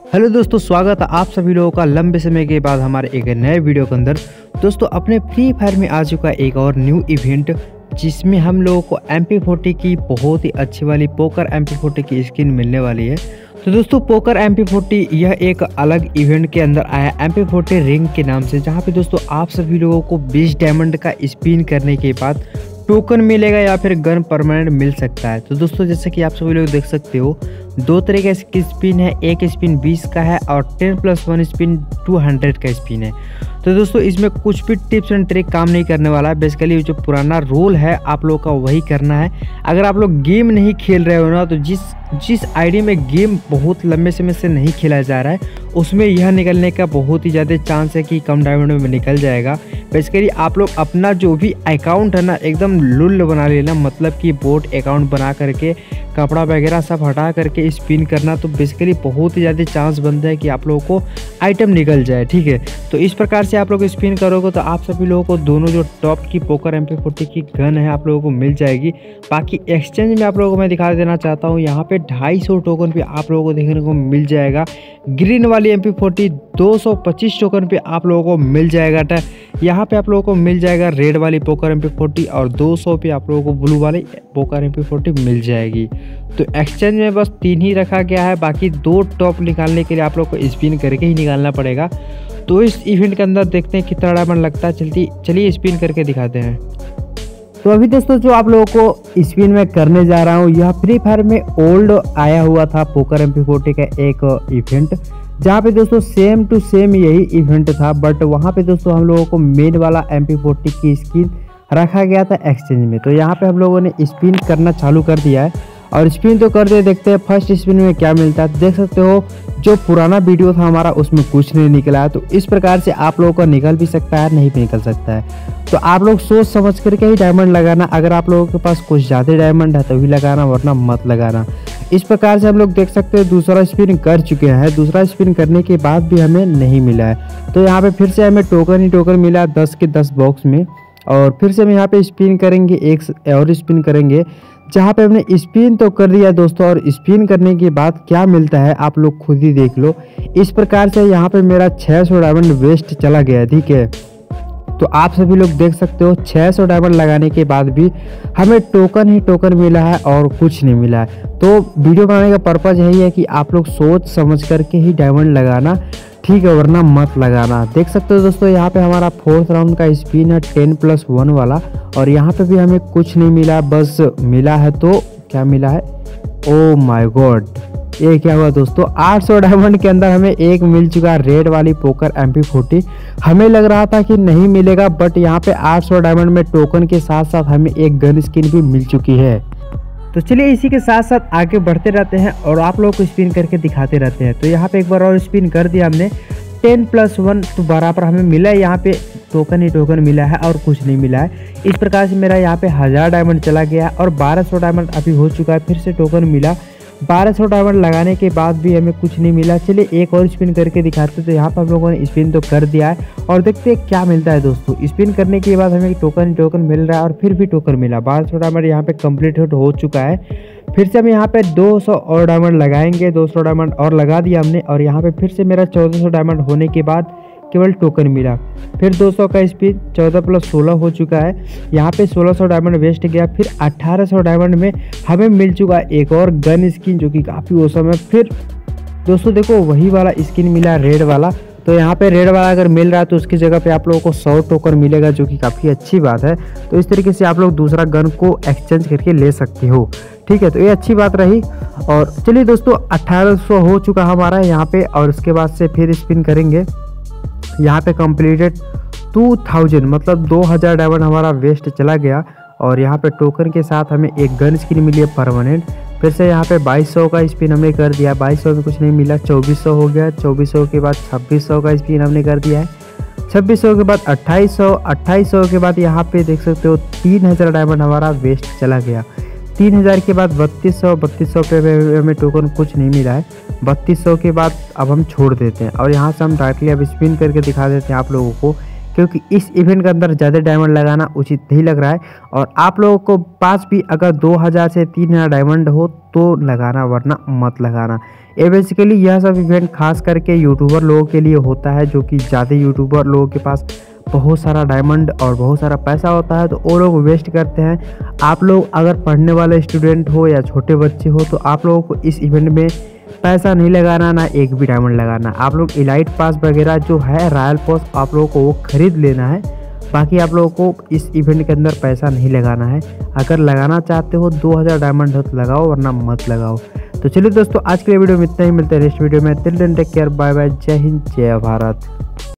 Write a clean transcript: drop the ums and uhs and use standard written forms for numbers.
Hello दोस्तों, स्वागत है आप सभी लोगों का लंबे समय के बाद हमारे एक नए वीडियो के अंदर। दोस्तों, अपने फ्री फायर में आ चुका एक और न्यू इवेंट जिसमें हम लोगों को MP40 की बहुत ही अच्छी वाली पोकर MP40 की स्किन मिलने वाली है। तो दोस्तों, पोकर MP40 यह एक अलग इवेंट के अंदर आया MP40 रिंग के नाम से, जहां पे दोस्तों आप सभी लोगों को 20 डायमंड का स्पिन करने के बाद टोकन मिलेगा या फिर गन परमानेंट मिल सकता है। तो दोस्तों, जैसे कि आप सभी लोग देख सकते हो, दो तरह का स्पिन है। एक स्पिन 20 का है और 10+1 स्पिन 200 का स्पिन है। तो दोस्तों, इसमें कुछ भी टिप्स एंड ट्रिक काम नहीं करने वाला है। बेसिकली जो पुराना रूल है आप लोग का वही करना है। अगर आप लोग गेम नहीं खेल रहे हो ना, तो जिस आईडी में गेम बहुत लंबे समय से नहीं खेला जा रहा है उसमें यह निकलने का बहुत ही ज़्यादा चांस है कि कम डायमंड में निकल जाएगा। बेसिकली आप लोग अपना जो भी अकाउंट है ना, एकदम लुल बना लेना, मतलब कि बोट अकाउंट बना करके कपड़ा वगैरह सब हटा करके स्पिन करना। तो बेसिकली बहुत ही ज़्यादा चांस बनता है कि आप लोगों को आइटम निकल जाए। ठीक है, तो इस प्रकार से आप लोग स्पिन करोगे तो आप सभी लोगों को दोनों जो टॉप की पोकर MP40 की गन है आप लोगों को मिल जाएगी। बाकी एक्सचेंज में आप लोगों को मैं दिखा देना चाहता हूँ, यहाँ पे 250 टोकन पे आप लोगों को देखने को मिल जाएगा। ग्रीन वाली MP40 225 टोकन पे आप लोगों को मिल जाएगा। यहाँ पे आप लोगों को मिल जाएगा रेड वाली पोकर MP40 और 200 पे आप लोगों को ब्लू वाली पोकर MP40 मिल जाएगी। तो एक्सचेंज में बस 3 ही रखा गया है, बाकी 2 टॉप निकालने के लिए आप लोग को स्पिन करके ही निकालना पड़ेगा। तो इस इवेंट के अंदर देखते हैं कितना डायमंड लगता है। चलिए स्पिन करके दिखाते हैं। तो अभी दोस्तों, जो आप लोगों को स्पिन में करने जा रहा हूँ, यह फ्री फायर में ओल्ड आया हुआ था पोकर MP40 का एक इवेंट, जहाँ पे दोस्तों सेम टू सेम यही इवेंट था। बट वहाँ पे दोस्तों हम लोगों को मेन वाला MP40 की स्किन रखा गया था एक्सचेंज में। तो यहाँ पे हम लोगों ने स्पिन करना चालू कर दिया है और स्पिन तो कर दिए। देखते हैं फर्स्ट स्पिन में क्या मिलता है। देख सकते हो, जो पुराना वीडियो था हमारा उसमें कुछ नहीं निकला है। तो इस प्रकार से आप लोगों को निकल भी सकता है, नहीं भी निकल सकता है। तो आप लोग सोच समझ करके ही डायमंड लगाना। अगर आप लोगों के पास कुछ ज़्यादा डायमंड है तभी लगाना, वरना मत लगाना। इस प्रकार से हम लोग देख सकते हैं दूसरा स्पिन कर चुके हैं। दूसरा स्पिन करने के बाद भी हमें नहीं मिला है। तो यहाँ पे फिर से हमें टोकन ही टोकन मिला 10 के 10 बॉक्स में। और फिर से हम यहाँ पे स्पिन करेंगे, एक और स्पिन करेंगे, जहाँ पे हमने स्पिन तो कर दिया दोस्तों। और स्पिन करने के बाद क्या मिलता है आप लोग खुद ही देख लो। इस प्रकार से यहाँ पे मेरा 600 डायमंड वेस्ट चला गया। ठीक है, तो आप सभी लोग देख सकते हो 600 डायमंड लगाने के बाद भी हमें टोकन ही टोकन मिला है और कुछ नहीं मिला है। तो वीडियो बनाने का पर्पज़ यही है कि आप लोग सोच समझ करके ही डायमंड लगाना, ठीक है, वरना मत लगाना। देख सकते हो दोस्तों, यहाँ पे हमारा 4th राउंड का स्पिन है 10+1 वाला, और यहाँ पे भी हमें कुछ नहीं मिला। बस मिला है तो क्या मिला है, ओ माय गॉड, ये क्या हुआ दोस्तों, 800 डायमंड के अंदर हमें एक मिल चुका है रेड वाली पोकर MP40। हमें लग रहा था कि नहीं मिलेगा, बट यहाँ पे 800 डायमंड में टोकन के साथ साथ हमें एक गन स्किन भी मिल चुकी है। तो चलिए इसी के साथ साथ आगे बढ़ते रहते हैं और आप लोगों को स्पिन करके दिखाते रहते हैं। तो यहाँ पे एक बार और स्पिन कर दिया हमने 10+1, तो बराबर हमें मिला है। यहाँ पे टोकन ही टोकन मिला है और कुछ नहीं मिला है। इस प्रकार से मेरा यहाँ पे 1000 डायमंड चला गया और 1200 डायमंड अभी हो चुका है। फिर से टोकन मिला, 1200 डायमंड लगाने के बाद भी हमें कुछ नहीं मिला। चलिए एक और स्पिन करके दिखाते। तो यहाँ पर हम लोगों ने स्पिन तो कर दिया है और देखते हैं क्या मिलता है दोस्तों। स्पिन करने के बाद हमें टोकन मिल रहा है और फिर भी टोकन मिला। 1200 डायमंड यहाँ पे कंप्लीट हो चुका है। फिर से हम यहाँ पे 200 और डायमंड लगाएंगे। 200 डायमंड और लगा दिया हमने और यहाँ पे फिर से मेरा 1400 डायमंड होने के बाद केवल टोकन मिला। फिर 200 का स्पिन 14+16 हो चुका है। यहाँ पे 1600 डायमंड वेस्ट गया। फिर 1800 डायमंड में हमें मिल चुका एक और गन स्किन, जो कि काफ़ी औसम है। फिर दोस्तों देखो, वही वाला स्किन मिला रेड वाला। तो यहाँ पे रेड वाला अगर मिल रहा है तो उसकी जगह पे आप लोगों को 100 टोकन मिलेगा, जो कि काफ़ी अच्छी बात है। तो इस तरीके से आप लोग दूसरा गन को एक्सचेंज करके ले सकते हो। ठीक है, तो ये अच्छी बात रही। और चलिए दोस्तों, 1800 हो चुका हमारा यहाँ पे, और उसके बाद से फिर स्पिन करेंगे। यहाँ पे कंप्लीटेड 2000, मतलब 2000 डायमंड हमारा वेस्ट चला गया। और यहाँ पे टोकन के साथ हमें एक गन स्किन मिली है परमानेंट। फिर से यहाँ पे 2200 का स्पिन हमने कर दिया। 2200 में कुछ नहीं मिला, 2400 हो गया। 2400 के बाद 2600 का स्पिन हमने कर दिया है। 2600 के बाद 2800, 2800 के बाद यहाँ पे देख सकते हो 3000 डायमंड हमारा वेस्ट चला गया। 3000 के बाद 3200, 3200 पे हमें टोकन कुछ नहीं मिला है। 3200 के बाद अब हम छोड़ देते हैं और यहाँ से हम डायरेक्टली अब स्पिन करके दिखा देते हैं आप लोगों को कि क्योंकि इस इवेंट के अंदर ज़्यादा डायमंड लगाना उचित नहीं लग रहा है। और आप लोगों को पास भी अगर 2000 से 3000 डायमंड हो तो लगाना, वरना मत लगाना। ये बेसिकली यह सब इवेंट खास करके यूट्यूबर लोगों के लिए होता है, जो कि ज़्यादा यूट्यूबर लोगों के पास बहुत सारा डायमंड और बहुत सारा पैसा होता है, तो वो लोग वेस्ट करते हैं। आप लोग अगर पढ़ने वाले स्टूडेंट हो या छोटे बच्चे हो तो आप लोगों को इस इवेंट में पैसा नहीं लगाना, ना एक भी डायमंड लगाना। आप लोग इलाइट पास वगैरह जो है, रॉयल पास, आप लोगों को वो खरीद लेना है। बाकी आप लोगों को इस इवेंट के अंदर पैसा नहीं लगाना है। अगर लगाना चाहते हो 2000 डायमंड हो तो लगाओ, वरना मत लगाओ। तो चलिए दोस्तों, आज के वीडियो में इतना ही। मिलते हैं नेक्स्ट वीडियो में। Till then take care, bye bye, जय हिंद, जय भारत।